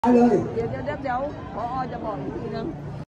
เลยเดี๋ยวผอ.จะบอกอีกทีนึง